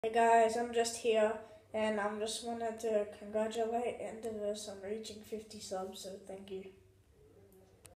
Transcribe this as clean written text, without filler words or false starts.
Hey guys, I'm just here and I'm just wanted to congratulate Endeavours on reaching 50 subs, so thank you.